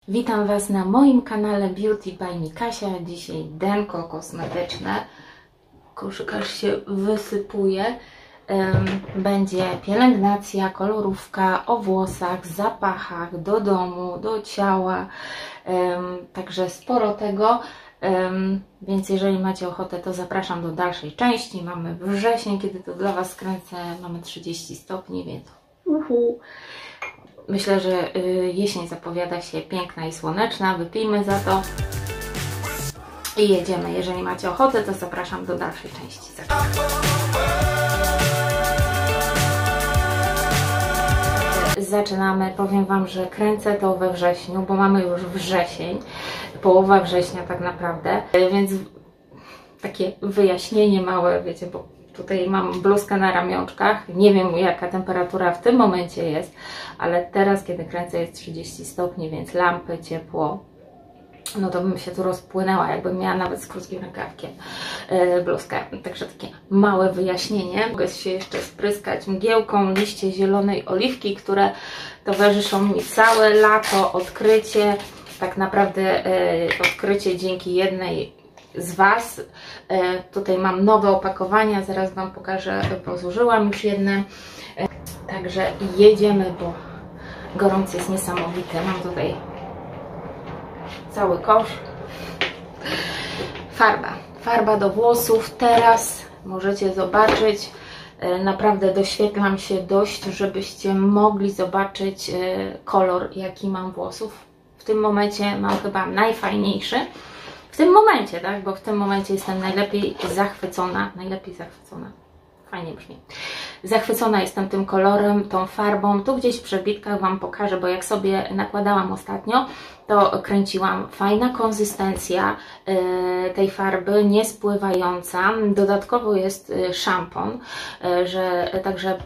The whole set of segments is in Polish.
Witam Was na moim kanale Beauty by Mikasia. Dzisiaj denko kosmetyczne. Koszykarz się wysypuje. Będzie pielęgnacja, kolorówka o włosach, zapachach, do domu, do ciała. Także sporo tego. Więc jeżeli macie ochotę, to zapraszam do dalszej części. Mamy wrzesień, kiedy to dla Was kręcę. Mamy 30 stopni, więc myślę, że jesień zapowiada się piękna i słoneczna. Wypijmy za to i jedziemy. Jeżeli macie ochotę, to zapraszam do dalszej części. Zaczynamy. Powiem Wam, że kręcę to we wrześniu, bo mamy już wrzesień, połowa września tak naprawdę, więc takie wyjaśnienie małe, wiecie, bo tutaj mam bluzkę na ramionczkach, nie wiem jaka temperatura w tym momencie jest, ale teraz kiedy kręcę jest 30 stopni, więc lampy, ciepło, no to bym się tu rozpłynęła, jakbym miała nawet z krótkim rękawkiem bluzkę. Także takie małe wyjaśnienie. Mogę się jeszcze spryskać mgiełką, liście zielonej oliwki, które towarzyszą mi całe lato. Odkrycie, tak naprawdę odkrycie dzięki jednej z Was. Tutaj mam nowe opakowania, zaraz Wam pokażę, bo zużyłam już jedne. Także jedziemy, bo gorąco jest niesamowity. Mam tutaj cały kosz. Farba do włosów. Teraz możecie zobaczyć, naprawdę doświetlam się dość, żebyście mogli zobaczyć kolor, jaki mam włosów. W tym momencie mam chyba najfajniejszy. W tym momencie, tak? Bo w tym momencie jestem najlepiej zachwycona. Fajnie brzmi. Zachwycona jestem tym kolorem, tą farbą. Tu gdzieś w przebitkach Wam pokażę, bo jak sobie nakładałam ostatnio, to kręciłam. Fajna konsystencja tej farby, niespływająca. Dodatkowo jest szampon, także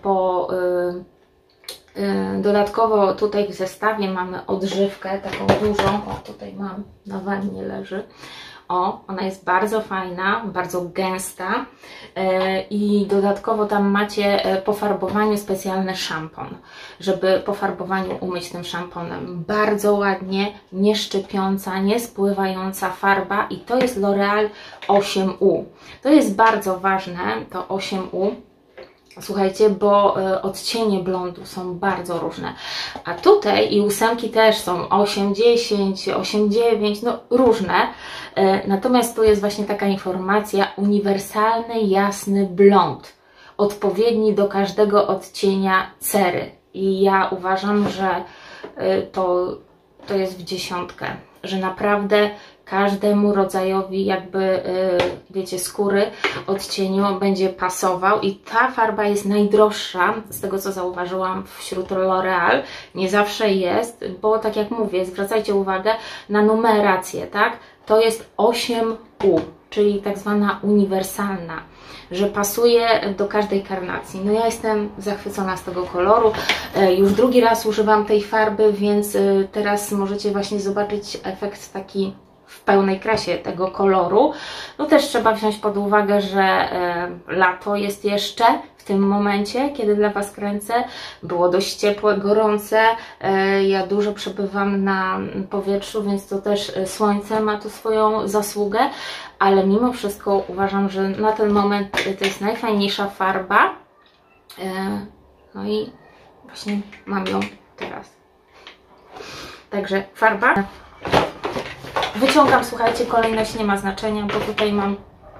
dodatkowo tutaj w zestawie mamy odżywkę taką dużą. O, tutaj mam, na wannie leży. O, ona jest bardzo fajna, bardzo gęsta i dodatkowo tam macie po farbowaniu specjalny szampon, żeby po farbowaniu umyć tym szamponem. Bardzo ładnie, nie szczypiąca, nie spływająca farba i to jest L'Oreal 8U. To jest bardzo ważne, to 8U. Słuchajcie, bo odcienie blondu są bardzo różne, a tutaj i ósemki też są 8, 10, 8, 9, no różne, natomiast tu jest właśnie taka informacja: uniwersalny, jasny blond, odpowiedni do każdego odcienia cery i ja uważam, że to jest w dziesiątkę, że naprawdę każdemu rodzajowi jakby, wiecie, skóry, odcieniu będzie pasował i ta farba jest najdroższa, z tego co zauważyłam wśród L'Oreal, nie zawsze jest, bo tak jak mówię, zwracajcie uwagę na numerację, tak? To jest 8U, czyli tak zwana uniwersalna, że pasuje do każdej karnacji. No ja jestem zachwycona z tego koloru, już drugi raz używam tej farby, więc teraz możecie właśnie zobaczyć efekt taki w pełnej krasie tego koloru. No też trzeba wziąć pod uwagę, że lato jest jeszcze w tym momencie, kiedy dla Was kręcę. Było dość ciepłe, gorące. Ja dużo przebywam na powietrzu, więc to też słońce ma tu swoją zasługę, ale mimo wszystko uważam, że na ten moment to jest najfajniejsza farba. No i właśnie mam ją teraz. Także farba. Wyciągam, słuchajcie, kolejność nie ma znaczenia, bo tutaj mam,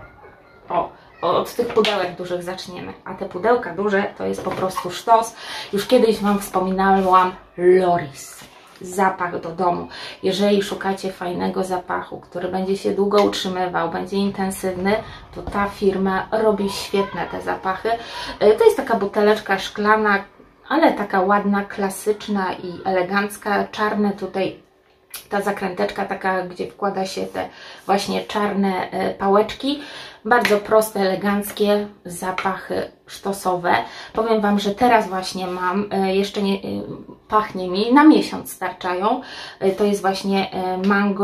od tych pudełek dużych zaczniemy, a te pudełka duże to jest po prostu sztos. Już kiedyś Wam wspominałam Loris, zapach do domu. Jeżeli szukacie fajnego zapachu, który będzie się długo utrzymywał, będzie intensywny, to ta firma robi świetne te zapachy. To jest taka buteleczka szklana, ale taka ładna, klasyczna i elegancka, czarne tutaj. Ta zakręteczka taka, gdzie wkłada się te właśnie czarne pałeczki. Bardzo proste, eleganckie zapachy sztosowe. Powiem Wam, że teraz właśnie mam, jeszcze nie pachnie mi, na miesiąc starczają. To jest właśnie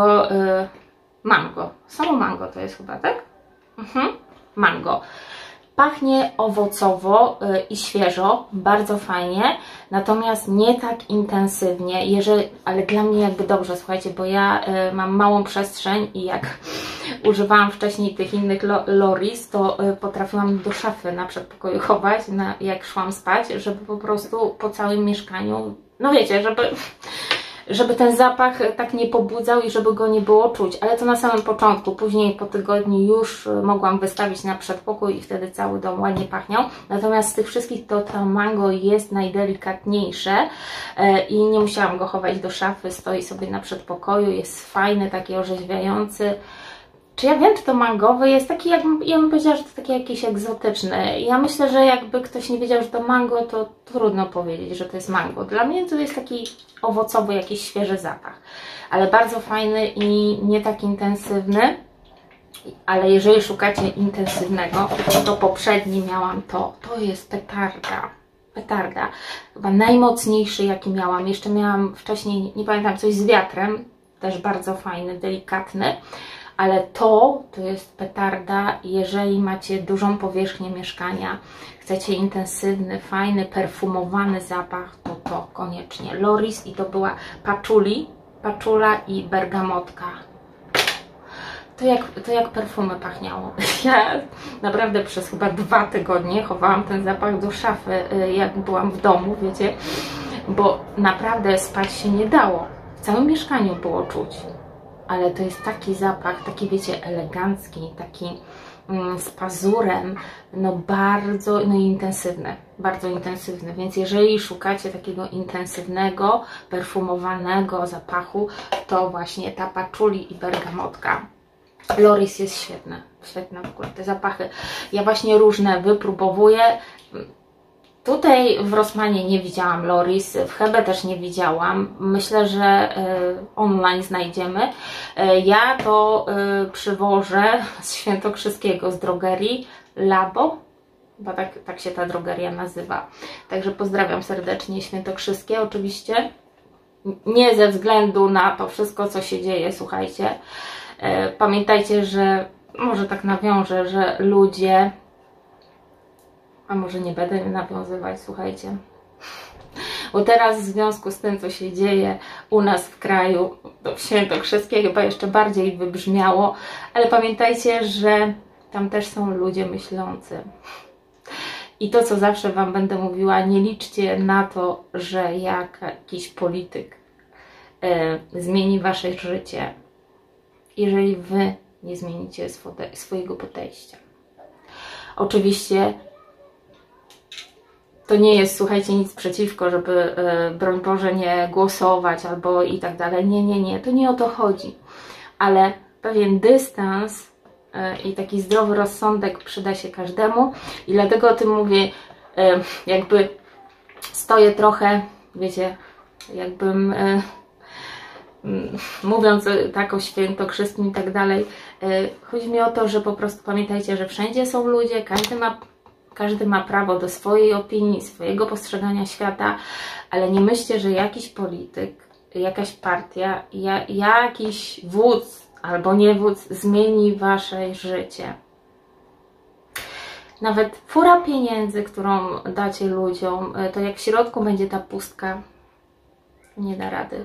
mango. Samo mango to jest chyba, tak? Mango. Pachnie owocowo i świeżo, bardzo fajnie, natomiast nie tak intensywnie, ale dla mnie jakby dobrze, słuchajcie, bo ja mam małą przestrzeń i jak używałam wcześniej tych innych Loris, to potrafiłam do szafy na przedpokoju chować, jak szłam spać, żeby po prostu po całym mieszkaniu, no wiecie, żeby ten zapach tak nie pobudzał i żeby go nie było czuć, ale to na samym początku, później po tygodniu już mogłam wystawić na przedpokój i wtedy cały dom ładnie pachniał. Natomiast z tych wszystkich to mango jest najdelikatniejsze i nie musiałam go chować do szafy, stoi sobie na przedpokoju, jest fajny, taki orzeźwiający. Czy ja wiem, czy to mangowy jest taki, ja bym powiedziała, że to taki jakiś egzotyczny. Ja myślę, że jakby ktoś nie wiedział, że to mango, to trudno powiedzieć, że to jest mango. Dla mnie to jest taki owocowy, jakiś świeży zapach. Ale bardzo fajny i nie tak intensywny. Ale jeżeli szukacie intensywnego, to poprzedni miałam to. To jest petarda. Petarda. Chyba najmocniejszy, jaki miałam. Jeszcze miałam wcześniej, nie pamiętam, coś z wiatrem. Też bardzo fajny, delikatny. Ale to jest petarda, jeżeli macie dużą powierzchnię mieszkania, chcecie intensywny, fajny, perfumowany zapach, to koniecznie Loris i to była paczula i bergamotka. To jak perfumy pachniało. Ja naprawdę przez chyba 2 tygodnie chowałam ten zapach do szafy, jak byłam w domu, wiecie, bo naprawdę spać się nie dało. W całym mieszkaniu było czuć. Ale to jest taki zapach, taki wiecie, elegancki, taki z pazurem, no bardzo bardzo intensywny, więc jeżeli szukacie takiego intensywnego, perfumowanego zapachu, to właśnie ta paczuli i bergamotka. Loris jest świetne w ogóle, te zapachy. Ja właśnie różne wypróbowuję. Tutaj w Rossmanie nie widziałam Loris, w Hebe też nie widziałam. Myślę, że online znajdziemy. Ja to przywożę z Świętokrzyskiego, z drogerii Labo, bo tak się ta drogeria nazywa. Także pozdrawiam serdecznie Świętokrzyskie oczywiście. Nie ze względu na to wszystko, co się dzieje, słuchajcie. Pamiętajcie, że może tak nawiążę, że ludzie... A może nie będę nawiązywać, słuchajcie. Bo teraz w związku z tym, co się dzieje u nas w kraju, to Świętokrzyskie chyba jeszcze bardziej wybrzmiało, ale pamiętajcie, że tam też są ludzie myślący. I to, co zawsze Wam będę mówiła, nie liczcie na to, że jakiś polityk zmieni Wasze życie, jeżeli Wy nie zmienicie swojego podejścia. Oczywiście to nie jest, słuchajcie, nic przeciwko, żeby, broń Boże, nie głosować albo i tak dalej. Nie, to nie o to chodzi. Ale pewien dystans i taki zdrowy rozsądek przyda się każdemu i dlatego o tym mówię, jakby stoję trochę, wiecie, jakbym... mówiąc tak o Świętokrzyskim i tak dalej, chodzi mi o to, że po prostu pamiętajcie, że wszędzie są ludzie, każdy ma prawo do swojej opinii, swojego postrzegania świata, ale nie myślcie, że jakiś polityk, jakaś partia, jakiś wódz albo nie wódz zmieni Wasze życie. Nawet fura pieniędzy, którą dacie ludziom, to jak w środku będzie ta pustka, nie da rady.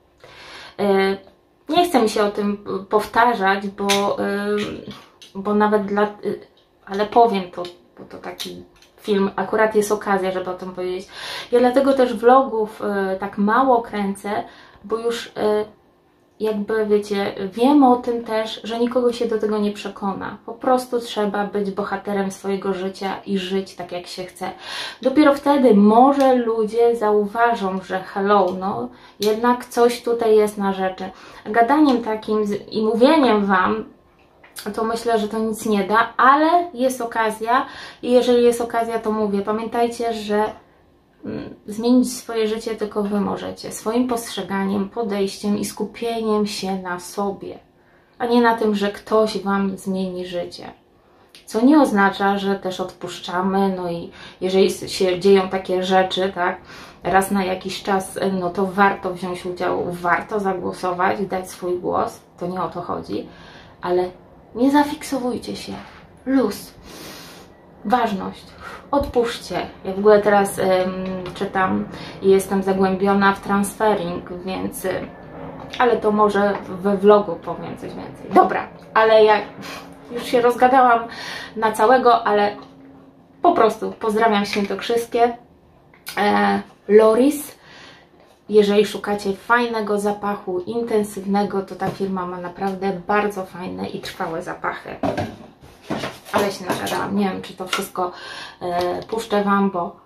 Nie chcę mi się o tym powtarzać, bo nawet ale powiem to, bo to taki film, akurat jest okazja, żeby o tym powiedzieć. Ja dlatego też vlogów tak mało kręcę, bo już jakby wiecie, wiem o tym też, że nikogo się do tego nie przekona. Po prostu trzeba być bohaterem swojego życia i żyć tak, jak się chce. Dopiero wtedy może ludzie zauważą, że hello, no jednak coś tutaj jest na rzeczy. Gadaniem takim i mówieniem Wam, to myślę, że to nic nie da, ale jest okazja i jeżeli jest okazja, to mówię. Pamiętajcie, że zmienić swoje życie tylko Wy możecie. Swoim postrzeganiem, podejściem i skupieniem się na sobie, a nie na tym, że ktoś Wam zmieni życie. Co nie oznacza, że też odpuszczamy, no i jeżeli się dzieją takie rzeczy, tak, raz na jakiś czas, no to warto wziąć udział, warto zagłosować, dać swój głos, to nie o to chodzi, ale nie zafiksowujcie się. Luz. ważność. Odpuśćcie. Ja w ogóle teraz czytam i jestem zagłębiona w transferring, więc... ale to może we vlogu powiem coś więcej. Dobra, ale ja już się rozgadałam na całego, ale po prostu pozdrawiam świętokrzyskie. Loris. Jeżeli szukacie fajnego zapachu, intensywnego, to ta firma ma naprawdę bardzo fajne i trwałe zapachy. Ale się nagadałam. Nie wiem, czy to wszystko puszczę Wam, bo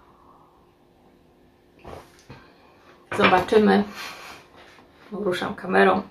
zobaczymy. Ruszam kamerą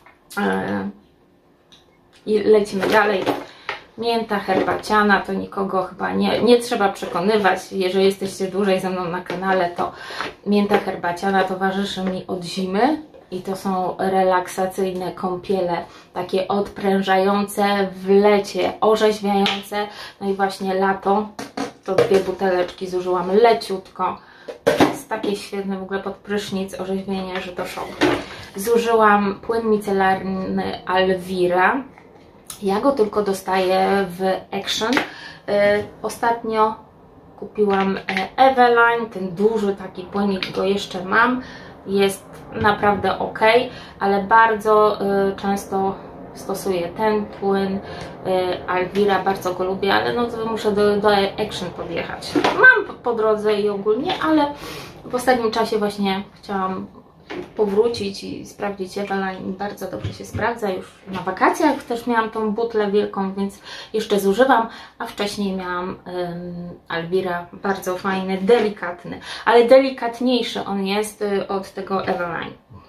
i lecimy dalej. Mięta herbaciana to nikogo chyba nie trzeba przekonywać. Jeżeli jesteście dłużej ze mną na kanale, to mięta herbaciana towarzyszy mi od zimy i to są relaksacyjne kąpiele, takie odprężające w lecie, orzeźwiające. No i właśnie lato, to 2 buteleczki zużyłam leciutko. Jest takie świetne w ogóle pod prysznic, orzeźwienie, że to show. Zużyłam płyn micelarny Alvira. Ja go tylko dostaję w Action. Ostatnio kupiłam Eveline, ten duży taki płynik, go jeszcze mam. Jest naprawdę ok, ale bardzo często stosuję ten płyn Alvira, bardzo go lubię, ale no to muszę do Action podjechać. Mam po drodze i ogólnie, ale w ostatnim czasie właśnie chciałam powrócić i sprawdzić Eveline. Bardzo dobrze się sprawdza. Już na wakacjach też miałam tą butlę wielką, więc jeszcze zużywam, a wcześniej miałam Alvira, bardzo fajny, delikatny, ale delikatniejszy on jest od tego Eveline.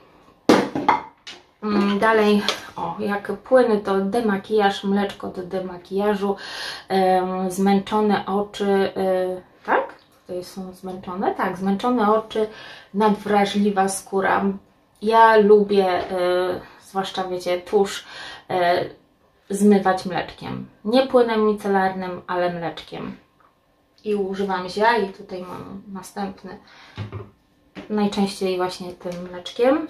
Dalej, jak płyny, to demakijaż, mleczko do demakijażu, zmęczone oczy, tak? Tutaj są zmęczone? Tak, zmęczone oczy, nadwrażliwa skóra. Ja lubię, zwłaszcza wiecie, tusz zmywać mleczkiem. Nie płynem micelarnym, ale mleczkiem. I używam zia i tutaj mam następny. Najczęściej właśnie tym mleczkiem.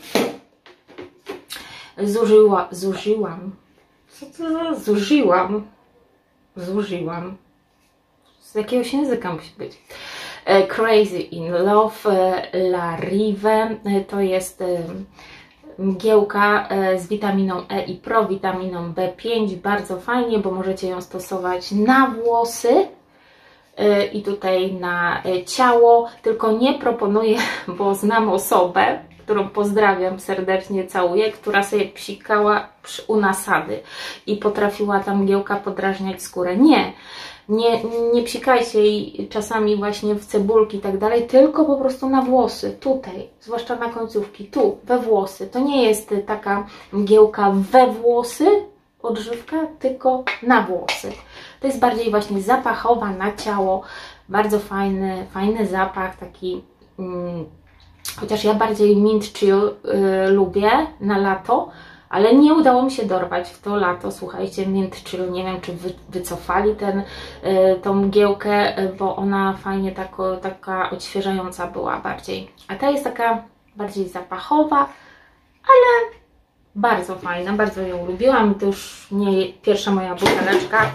Zużyłam. Z jakiegoś języka musi być. Crazy in Love La Rive. To jest mgiełka z witaminą E i prowitaminą B5. Bardzo fajnie, bo możecie ją stosować na włosy i tutaj na ciało. Tylko nie proponuję, bo znam osobę, którą pozdrawiam serdecznie, całuję, która sobie psikała u nasady i potrafiła ta mgiełka podrażniać skórę. Nie psikajcie jej czasami właśnie w cebulki i tak dalej, tylko po prostu na włosy, tutaj, zwłaszcza na końcówki, tu, we włosy. To nie jest taka mgiełka we włosy, odżywka, tylko na włosy. To jest bardziej właśnie zapachowa, na ciało, bardzo fajny zapach, taki... Chociaż ja bardziej mint chill lubię na lato, ale nie udało mi się dorwać w to lato. Słuchajcie, mint chill, nie wiem, czy wycofali tą mgiełkę, bo ona fajnie taka odświeżająca była bardziej. A ta jest taka bardziej zapachowa, ale bardzo fajna, bardzo ją lubiłam. To już nie pierwsza moja buteleczka.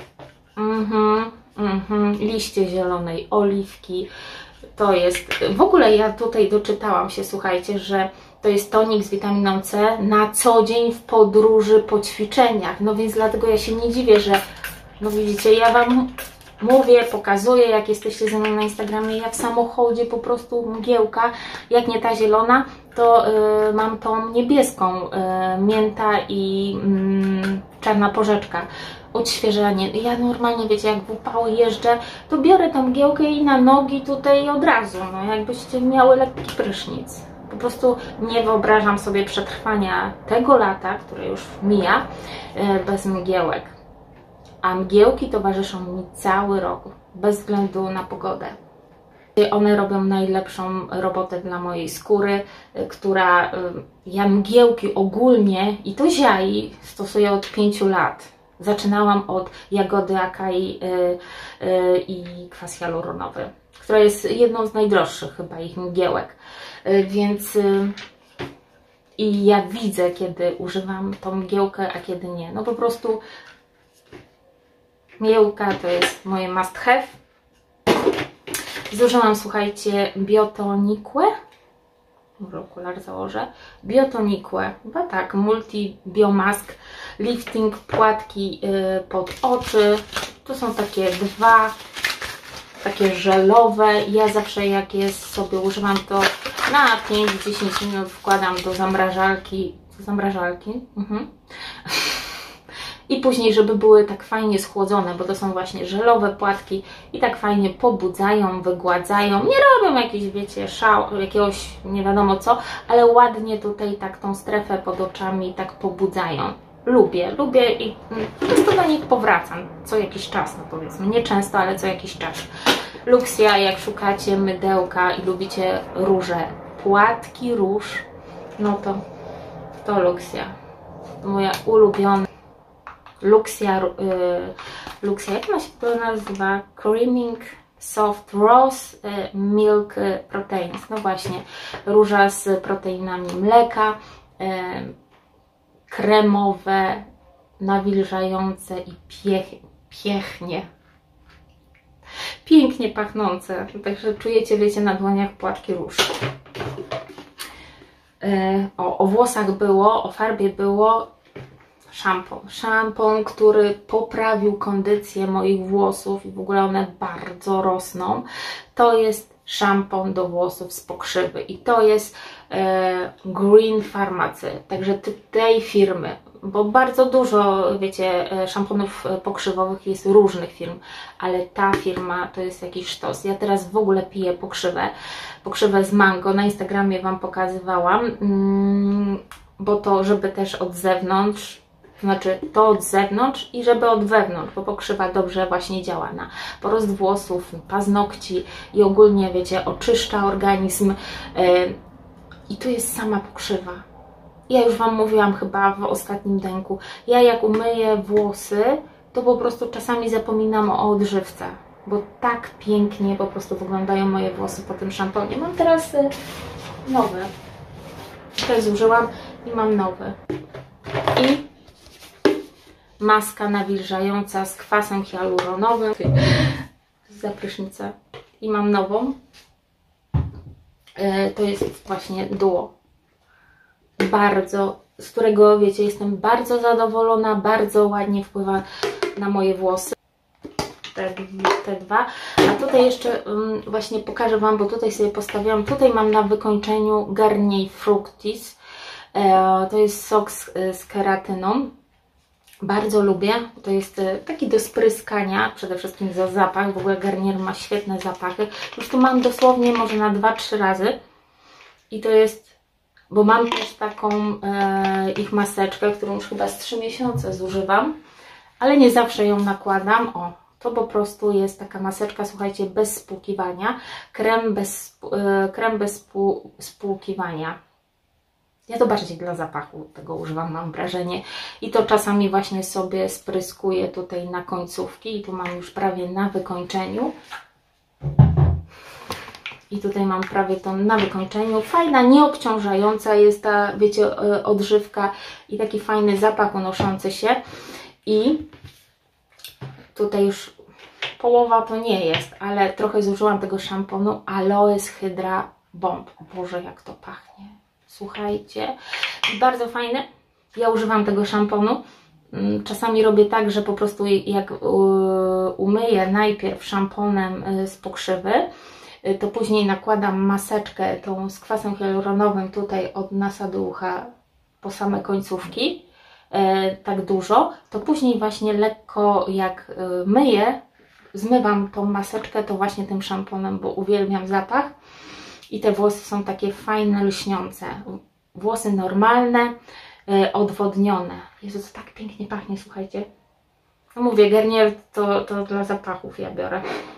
Liście zielonej oliwki. To jest, w ogóle ja tutaj doczytałam się, słuchajcie, że to jest tonik z witaminą C na co dzień w podróży, po ćwiczeniach. No więc dlatego ja się nie dziwię, że, no widzicie, ja Wam mówię, pokazuję, jak jesteście ze mną na Instagramie, ja w samochodzie po prostu mgiełka, jak nie ta zielona, to mam tą niebieską, mięta i czarna porzeczka. Odświeżanie. Ja normalnie, wiecie, jak w upały jeżdżę, to biorę tą mgiełkę i na nogi tutaj od razu, no jakbyście miały lekki prysznic. Po prostu nie wyobrażam sobie przetrwania tego lata, które już mija, bez mgiełek. A mgiełki towarzyszą mi cały rok, bez względu na pogodę. One robią najlepszą robotę dla mojej skóry, która, ja mgiełki ogólnie, i to ziai, stosuję od 5 lat. Zaczynałam od jagody akai i kwas hialuronowy, która jest jedną z najdroższych chyba ich mgiełek, więc i ja widzę, kiedy używam tą mgiełkę, a kiedy nie. No po prostu Myjka to jest moje must have. Zużyłam, słuchajcie, Biotoniqłe. Może okular założę. Biotoniqłe, chyba tak, Multi Biomask Lifting płatki pod oczy. To są takie dwa, takie żelowe. Ja zawsze jak jest sobie używam, to na 5-10 minut wkładam do zamrażalki. I później, żeby były tak fajnie schłodzone, bo to są właśnie żelowe płatki i tak fajnie pobudzają, wygładzają. Nie robią jakiejś, wiecie, jakiegoś nie wiadomo co, ale ładnie tutaj tak tą strefę pod oczami tak pobudzają. Lubię i często do nich powracam, co jakiś czas, no powiedzmy, nie często, ale co jakiś czas. Luxia, jak szukacie mydełka i lubicie róże, płatki róż, no to Luxia. Moja ulubiona Luxia, jak ona się to nazywa? Creaming Soft Rose Milk Proteins. No właśnie, róża z proteinami mleka, kremowe, nawilżające i pięknie pachnące. Także czujecie, wiecie, na dłoniach płatki róż. O włosach było, o farbie było szampon, który poprawił kondycję moich włosów i w ogóle one bardzo rosną. To jest szampon do włosów z pokrzywy i to jest Green Pharmacy, także tej firmy, bo bardzo dużo, wiecie, szamponów pokrzywowych jest różnych firm, ale ta firma to jest jakiś sztos. Ja teraz w ogóle piję pokrzywę z mango, na Instagramie Wam pokazywałam, bo to, żeby też od zewnątrz, znaczy to od zewnątrz i żeby od wewnątrz, bo pokrzywa dobrze właśnie działa na porost włosów, paznokci i ogólnie, wiecie, oczyszcza organizm. I tu jest sama pokrzywa. Ja już Wam mówiłam chyba w ostatnim denku, ja jak umyję włosy, to po prostu czasami zapominam o odżywce, bo tak pięknie po prostu wyglądają moje włosy po tym szamponie. Mam teraz nowe. Tutaj zużyłam i mam nowe. I maska nawilżająca z kwasem hialuronowym za prysznicę. I mam nową. To jest właśnie duo. Z którego, wiecie, jestem bardzo zadowolona, bardzo ładnie wpływa na moje włosy. Te dwa. A tutaj jeszcze właśnie pokażę Wam, bo tutaj sobie postawiłam, tutaj mam na wykończeniu Garnier Fructis. To jest sok z keratyną. Bardzo lubię, to jest taki do spryskania, przede wszystkim za zapach, w ogóle Garnier ma świetne zapachy. Już tu mam dosłownie może na 2-3 razy i to jest, bo mam też taką ich maseczkę, którą już chyba z 3 miesiące zużywam, ale nie zawsze ją nakładam. O, to po prostu jest taka maseczka, słuchajcie, bez spłukiwania, krem bez spłukiwania. Ja to bardziej dla zapachu tego używam, mam wrażenie. I to czasami właśnie sobie spryskuję tutaj na końcówki. I tu mam już prawie na wykończeniu. I tutaj mam prawie to na wykończeniu. Fajna, nieobciążająca jest ta, wiecie, odżywka i taki fajny zapach unoszący się. I tutaj już połowa to nie jest, ale trochę zużyłam tego szamponu Aloes Hydra Bomb. O Boże, jak to pachnie. Słuchajcie, bardzo fajne. Ja używam tego szamponu. Czasami robię tak, że po prostu jak umyję najpierw szamponem z pokrzywy, to później nakładam maseczkę tą z kwasem hialuronowym tutaj od nasa do ucha po same końcówki, tak dużo, to później właśnie lekko jak myję, zmywam tą maseczkę, to właśnie tym szamponem, bo uwielbiam zapach. I te włosy są takie fajne, lśniące. Włosy normalne, odwodnione. Jezu, to tak pięknie pachnie, słuchajcie. No mówię, Garnier to dla zapachów ja biorę.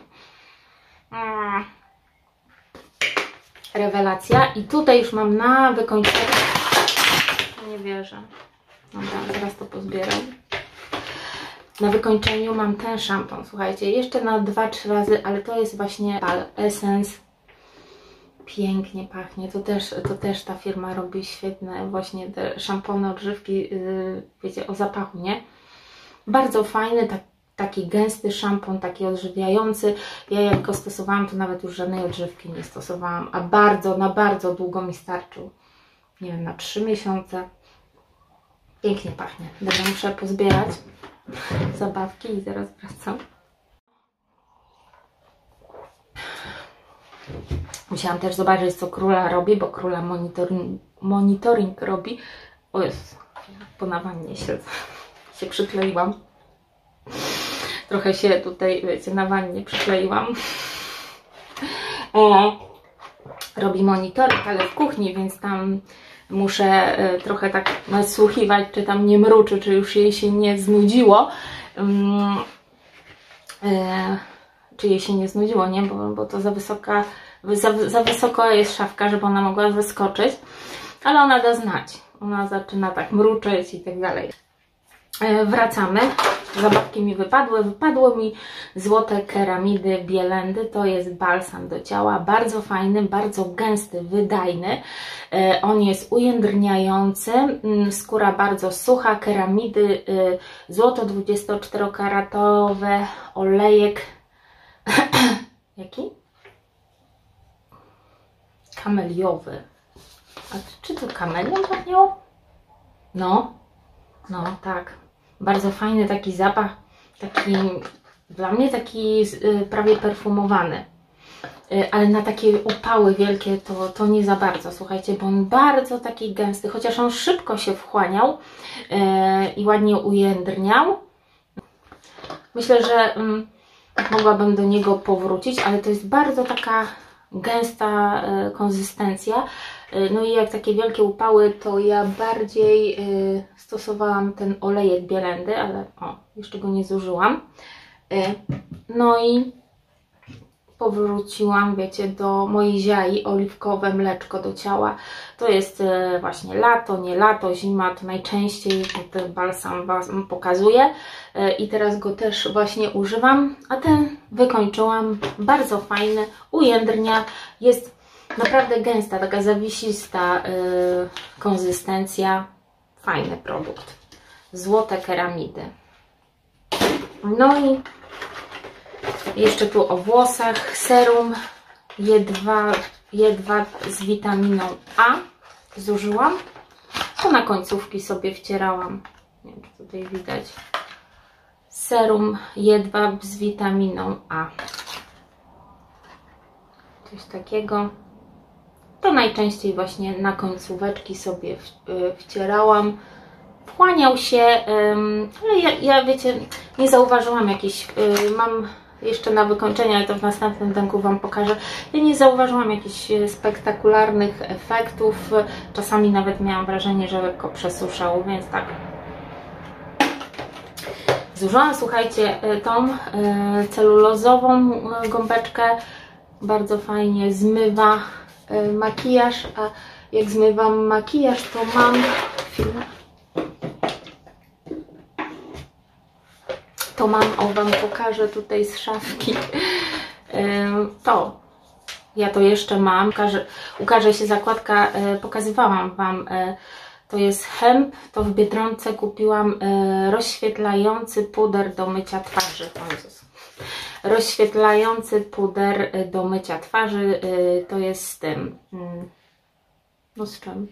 Rewelacja. I tutaj już mam na wykończeniu. Nie wierzę. Dobra, zaraz to pozbieram. Na wykończeniu mam ten szampon, słuchajcie. Jeszcze na 2-3 razy, ale to jest właśnie Essence. Pięknie pachnie, to też ta firma robi świetne właśnie te szampony, odżywki, wiecie, o zapachu, nie? Bardzo fajny, tak taki gęsty szampon, taki odżywiający. Ja jak go stosowałam, to nawet już żadnej odżywki nie stosowałam, a na bardzo długo mi starczył. Nie wiem, na 3 miesiące. Pięknie pachnie. Dobra, muszę pozbierać zabawki i zaraz wracam. Musiałam też zobaczyć, co Króla robi, bo Króla monitoring robi. O Jezus, po nawannie się przykleiłam. Trochę się tutaj, wiecie, na wannie przykleiłam. Robi monitoring, ale w kuchni, więc tam muszę trochę tak nadsłuchiwać, czy tam nie mruczy, czy już jej się nie znudziło. Czy jej się nie znudziło, nie? Bo to za wysoko jest szafka, żeby ona mogła zeskoczyć. Ale ona da znać. Ona zaczyna tak mruczeć i tak dalej. Wracamy. Zabawki mi wypadły. Wypadło mi złote keramidy Bielendy. To jest balsam do ciała. Bardzo fajny, bardzo gęsty, wydajny. On jest ujędrniający. Skóra bardzo sucha. Keramidy, złoto 24-karatowe, olejek. Jaki? Kameliowy. A czy to kamelią pachniało? No, tak. Bardzo fajny taki zapach, taki dla mnie taki prawie perfumowany. Ale na takie upały wielkie to nie za bardzo, słuchajcie, bo on bardzo taki gęsty, chociaż on szybko się wchłaniał i ładnie ujędrniał. Myślę, że mogłabym do niego powrócić, ale to jest bardzo taka gęsta konsystencja. No i jak takie wielkie upały, to ja bardziej stosowałam ten olejek Bielendy, ale jeszcze go nie zużyłam. No i powróciłam, wiecie, do mojej ziai, oliwkowe mleczko do ciała. To jest właśnie lato, nie lato, zima, to najczęściej ten balsam Wam pokazuję. I teraz go też właśnie używam, a ten wykończyłam. Bardzo fajny, ujędrnia, jest naprawdę gęsta, taka zawisista konsystencja. Fajny produkt. Złote keramidy. No i jeszcze tu o włosach. Serum J2 z witaminą A zużyłam. To na końcówki sobie wcierałam. Nie wiem, czy tutaj widać. Serum J2 z witaminą A. Coś takiego. To najczęściej właśnie na końcóweczki sobie wcierałam. Wchłaniał się, ale ja wiecie, nie zauważyłam jakichś, mam jeszcze na wykończenie, ale to w następnym denku Wam pokażę. Ja nie zauważyłam jakichś spektakularnych efektów. Czasami nawet miałam wrażenie, że lekko przesuszał, więc tak. Zużyłam, słuchajcie, tą celulozową gąbeczkę. Bardzo fajnie zmywa makijaż, a jak zmywam makijaż, to mam Wam pokażę tutaj z szafki. Ja to jeszcze mam, ukaże się zakładka, pokazywałam Wam, to jest hemp, to w Biedronce kupiłam rozświetlający puder do mycia twarzy. Rozświetlający puder do mycia twarzy, to jest z tym, no z czym?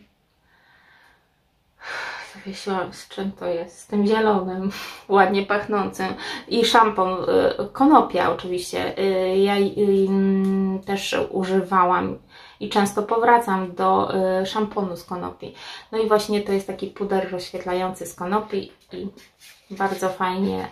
Zawiesiłam, z czym to jest? Z tym zielonym, ładnie pachnącym. I szampon, konopia oczywiście. Ja też używałam i często powracam do szamponu z konopi. No i właśnie to jest taki puder rozświetlający z konopi i bardzo fajnie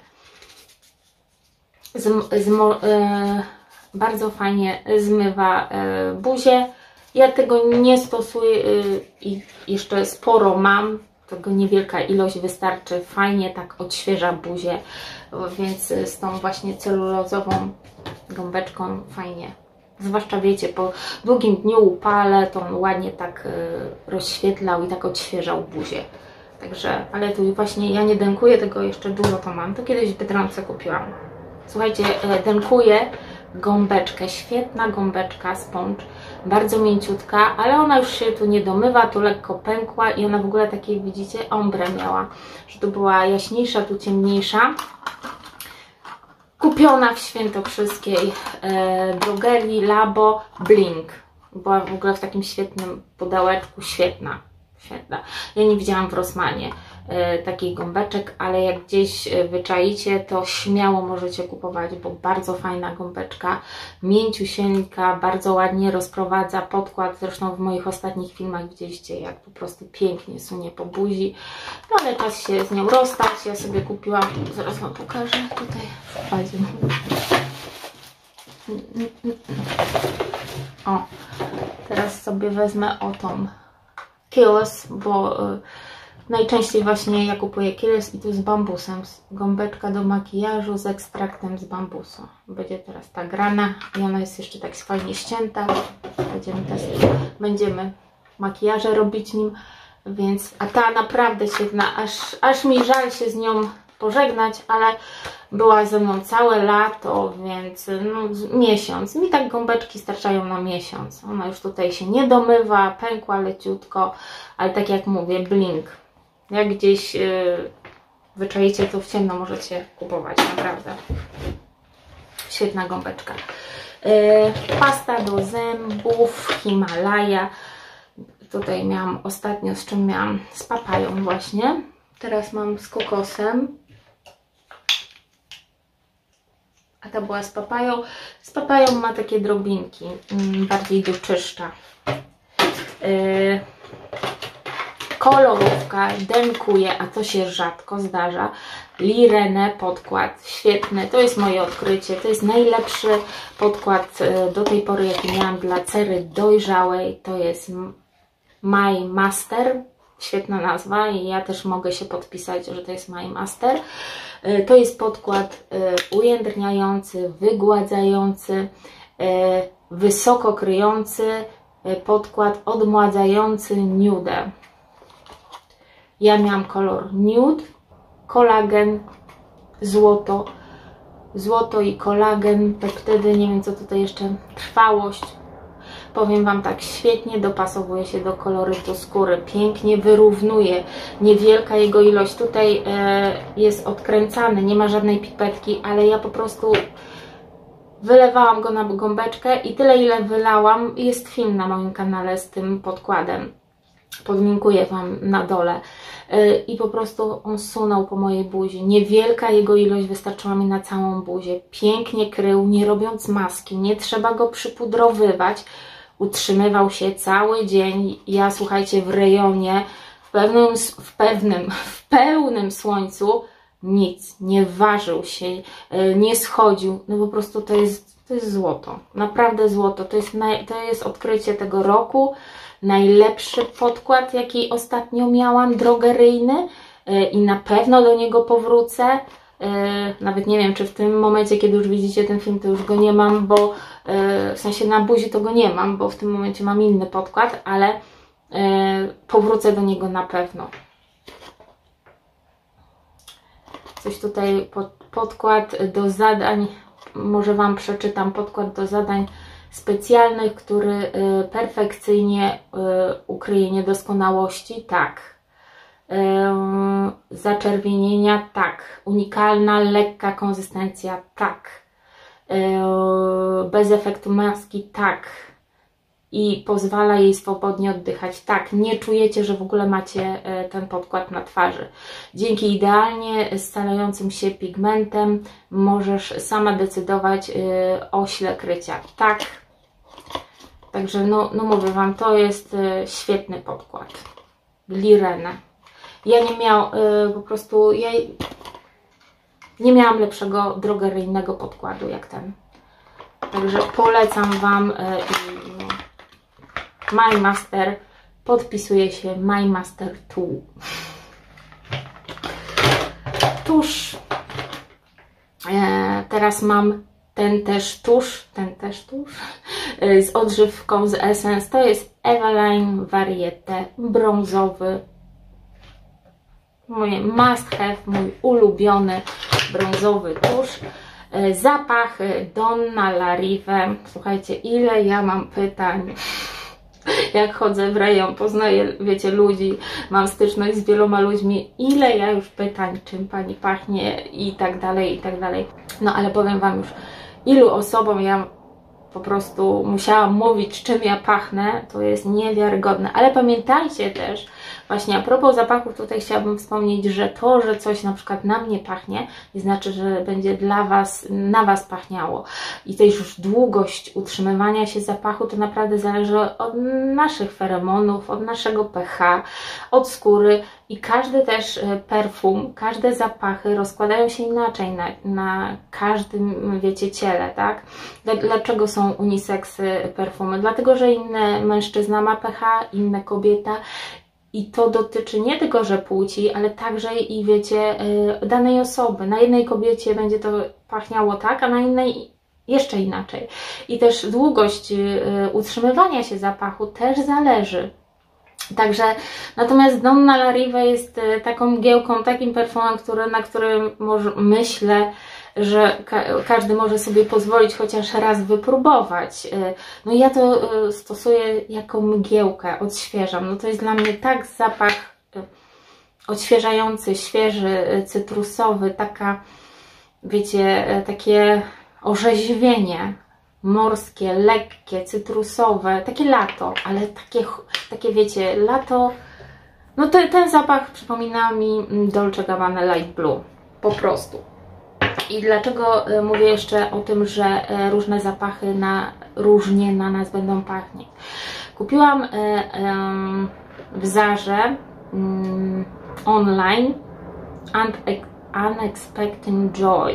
bardzo fajnie zmywa buzię. Ja tego nie stosuję i jeszcze sporo mam. Tego niewielka ilość wystarczy. Fajnie tak odświeża buzię, więc z tą właśnie celulozową gąbeczką fajnie. Zwłaszcza wiecie, po długim dniu upale to on ładnie tak rozświetlał i tak odświeżał buzię. Także, ale tu właśnie ja nie dękuję, tego jeszcze dużo to mam. To kiedyś w Biedronce kupiłam. Słuchajcie, dękuję gąbeczkę, świetna gąbeczka, sponge, bardzo mięciutka, ale ona już się tu nie domywa, tu lekko pękła i ona w ogóle takie, widzicie, ombre miała, że tu była jaśniejsza, tu ciemniejsza. kupiona w świętokrzyskiej drogerii Labo Blink. Była w ogóle w takim świetnym pudełeczku, świetna. Ja nie widziałam w Rossmanie takich gąbeczek, ale jak gdzieś wyczaicie, to śmiało możecie kupować, bo bardzo fajna gąbeczka, mięciusieńka, bardzo ładnie rozprowadza podkład, zresztą w moich ostatnich filmach widzieliście, jak po prostu pięknie sunie po buzi, no ale czas się z nią rozstać. Ja sobie kupiłam, zaraz Wam pokażę, tutaj w bazie. O, teraz sobie wezmę o tą Kiehl's, bo najczęściej właśnie ja kupuję Kiehl's i tu z bambusem. Gąbeczka do makijażu z ekstraktem z bambusu. Będzie teraz ta grana i ona jest jeszcze tak fajnie ścięta. Będziemy makijaże robić nim, więc a ta naprawdę świetna, aż mi żal się z nią pożegnać, ale była ze mną całe lato, więc no, miesiąc. Mi tak gąbeczki starczają na miesiąc. Ona już tutaj się nie domywa, pękła leciutko, ale tak jak mówię, Blink. Jak gdzieś wyczaicie, to w ciemno możecie kupować, naprawdę. Świetna gąbeczka. Pasta do zębów Himalaya. Tutaj miałam ostatnio, z czym miałam? Z papają właśnie. Teraz mam z kokosem. A ta była z papają. Z papają ma takie drobinki, bardziej do czyszcza. Kolorówka, denkuje, a to się rzadko zdarza. Lirene podkład, świetny, to jest moje odkrycie. To jest najlepszy podkład do tej pory, jaki miałam dla cery dojrzałej. To jest My Master. Świetna nazwa i ja też mogę się podpisać, że to jest My Master. To jest podkład ujędrniający, wygładzający, wysoko kryjący, podkład odmładzający nude. Ja miałam kolor nude, kolagen, złoto, złoto i kolagen, tak wtedy nie wiem co tutaj jeszcze, trwałość. Powiem Wam tak, świetnie dopasowuje się do kolorytu skóry, pięknie wyrównuje, niewielka jego ilość, tutaj jest odkręcany, nie ma żadnej pipetki, ale ja po prostu wylewałam go na gąbeczkę i tyle ile wylałam, jest film na moim kanale z tym podkładem, podlinkuję Wam na dole i po prostu on sunął po mojej buzi, niewielka jego ilość wystarczyła mi na całą buzię, pięknie krył, nie robiąc maski, nie trzeba go przypudrowywać, utrzymywał się cały dzień. Ja, słuchajcie, w rejonie, w pełnym słońcu nic, nie ważył się, nie schodził. No po prostu to jest złoto, naprawdę złoto. To jest odkrycie tego roku. Najlepszy podkład, jaki ostatnio miałam, drogeryjny i na pewno do niego powrócę. Nawet nie wiem, czy w tym momencie, kiedy już widzicie ten film, to już go nie mam, bo w sensie na buzi to go nie mam, bo w tym momencie mam inny podkład, ale powrócę do niego na pewno. Coś tutaj, podkład do zadań, może Wam przeczytam, podkład do zadań specjalnych, który perfekcyjnie ukryje niedoskonałości, tak. Zaczerwienienia, tak. Unikalna, lekka konsystencja, tak. Bez efektu maski, tak. I pozwala jej swobodnie oddychać, tak. Nie czujecie, że w ogóle macie ten podkład na twarzy. Dzięki idealnie scalającym się pigmentem możesz sama decydować o sile krycia, tak. Także no mówię Wam, to jest świetny podkład. Lirene. Ja nie miałam, po prostu ja nie miałam lepszego drogeryjnego podkładu jak ten. Także polecam Wam. My Master, podpisuje się My Master 2. Tusz. Teraz mam ten też tusz z odżywką z Essence. To jest Eveline Variete brązowy. Mój must have, mój ulubiony brązowy tusz. Zapach Donna Larive. Słuchajcie, ile ja mam pytań. jak chodzę w rejon, poznaję, wiecie, ludzi, mam styczność z wieloma ludźmi, ile ja już pytań, czym pani pachnie i tak dalej, i tak dalej. No ale powiem wam już, ilu osobom ja po prostu musiałam mówić, czym ja pachnę, to jest niewiarygodne. Ale pamiętajcie też, właśnie a propos zapachów, tutaj chciałabym wspomnieć, że to, że coś na przykład na mnie pachnie, nie znaczy, że będzie dla was, na was pachniało. I też już długość utrzymywania się zapachu to naprawdę zależy od naszych feromonów, od naszego pH, od skóry i każdy też perfum, każde zapachy rozkładają się inaczej na każdym, wiecie, ciele, tak? Dlaczego są uniseksy perfumy? Dlatego, że inny mężczyzna ma pH, inna kobieta. I to dotyczy nie tylko, że płci, ale także i wiecie, danej osoby. Na jednej kobiecie będzie to pachniało tak, a na innej jeszcze inaczej. I też długość utrzymywania się zapachu też zależy. Także, natomiast Donna La Riva jest taką mgiełką, takim perfumem, na którym myślę, że każdy może sobie pozwolić chociaż raz wypróbować. No ja to stosuję jako mgiełkę, odświeżam. No to jest dla mnie tak zapach odświeżający, świeży, cytrusowy, taka, wiecie, takie orzeźwienie morskie, lekkie, cytrusowe, takie lato, ale takie wiecie, lato, no ten zapach przypomina mi Dolce Gabbana Light Blue, po prostu. I dlaczego mówię jeszcze o tym, że różne zapachy różnie na nas będą pachnieć? Kupiłam w Zarze online Unexpected Joy.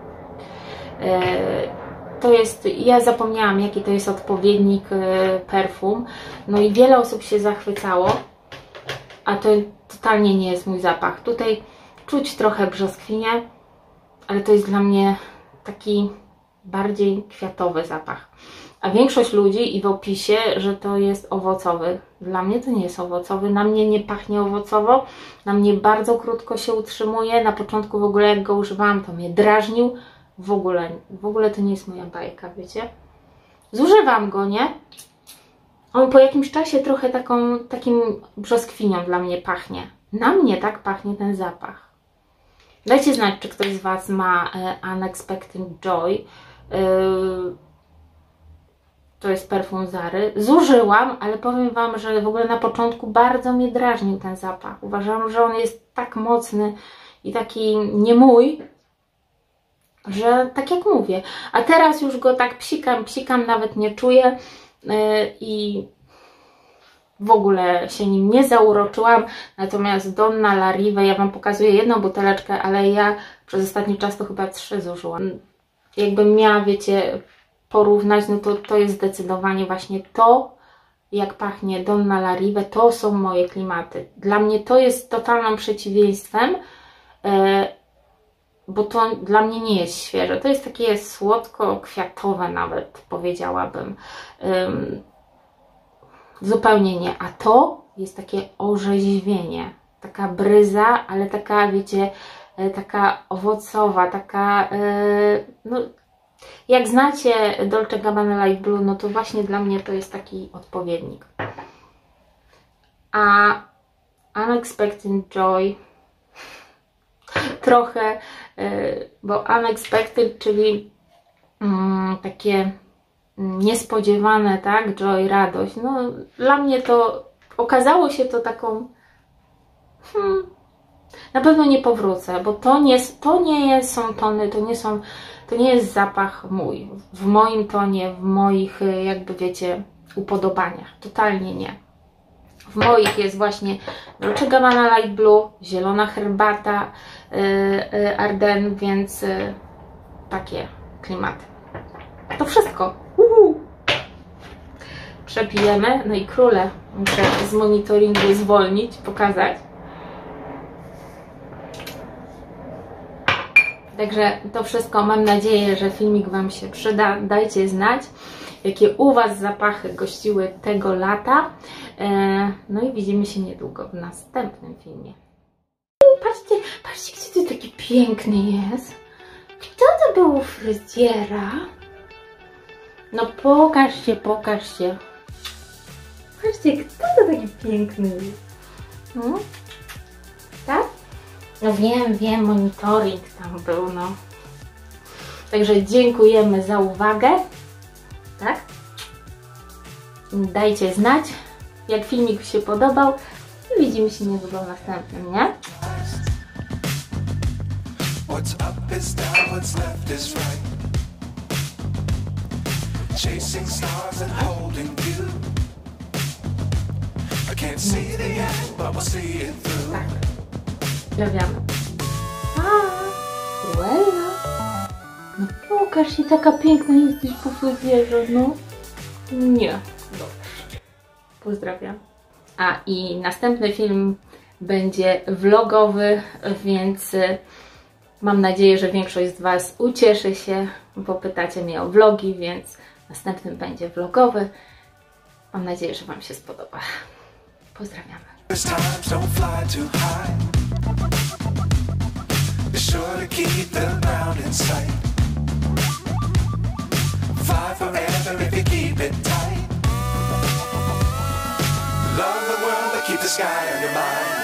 To jest, ja zapomniałam, jaki to jest odpowiednik perfum, no i wiele osób się zachwycało, a to totalnie nie jest mój zapach. Tutaj czuć trochę brzoskwinię, ale to jest dla mnie taki bardziej kwiatowy zapach. A większość ludzi i w opisie, że to jest owocowy. Dla mnie to nie jest owocowy, na mnie nie pachnie owocowo, na mnie bardzo krótko się utrzymuje. Na początku w ogóle jak go używałam, to mnie drażnił. W ogóle to nie jest moja bajka, wiecie. Zużywam go, nie? On po jakimś czasie trochę takim brzoskwinią dla mnie pachnie. Na mnie tak pachnie ten zapach. Dajcie znać, czy ktoś z was ma Unexpected Joy. To jest perfum Zary. Zużyłam, ale powiem wam, że w ogóle na początku bardzo mnie drażnił ten zapach. Uważam, że on jest tak mocny i taki nie mój, że tak jak mówię. A teraz już go tak psikam, nawet nie czuję i w ogóle się nim nie zauroczyłam. Natomiast Donna La Riva, ja wam pokazuję jedną buteleczkę, ale ja przez ostatni czas to chyba 3 zużyłam. Jakbym miała, wiecie, porównać, no to jest zdecydowanie właśnie to, jak pachnie Donna La Riva, to są moje klimaty. Dla mnie to jest totalnym przeciwieństwem, bo to dla mnie nie jest świeże. To jest takie słodko-kwiatowe nawet, powiedziałabym. Zupełnie nie. A to jest takie orzeźwienie. Taka bryza, ale taka, wiecie, taka owocowa, taka, no, jak znacie Dolce Gabbana Light Blue, no to właśnie dla mnie to jest taki odpowiednik. A Unexpected Joy trochę, bo unexpected, czyli takie niespodziewane, tak, joy, radość. No dla mnie to okazało się to taką na pewno nie powrócę, bo to nie są tony, to nie jest zapach mój, w moim tonie, w moich, jakby wiecie, upodobaniach, totalnie nie. W moich jest właśnie Dolce Gabbana Light Blue, zielona herbata, Arden, więc takie klimaty. To wszystko. Przepijemy. No i króle muszę z monitoringu zwolnić, pokazać. Także to wszystko. Mam nadzieję, że filmik wam się przyda. Dajcie znać, jakie u was zapachy gościły tego lata. No i widzimy się niedługo w następnym filmie. Patrzcie, gdzie to taki piękny jest. Kto to był u fryzjera? No pokażcie. Patrzcie, kto to taki piękny jest? No? Tak? No wiem, monitoring tam był, no. Także dziękujemy za uwagę. Tak? Dajcie znać, jak filmik się podobał i widzimy się niedługo w następnym, nie? What's up is down, what's left is right. Chasing stars and holding you. I can't see the end, but we'll see it through. Tak. Pozdrawiamy. Uella. No pokaż się, taka piękna jesteś po fryzjerze, no. Nie. Dobrze. Pozdrawiam. A i następny film będzie vlogowy, więc mam nadzieję, że większość z Was ucieszy się, bo pytacie mnie o vlogi, więc następny będzie vlogowy. Mam nadzieję, że Wam się spodoba. Pozdrawiamy. Love the world, but keep the sky on your mind.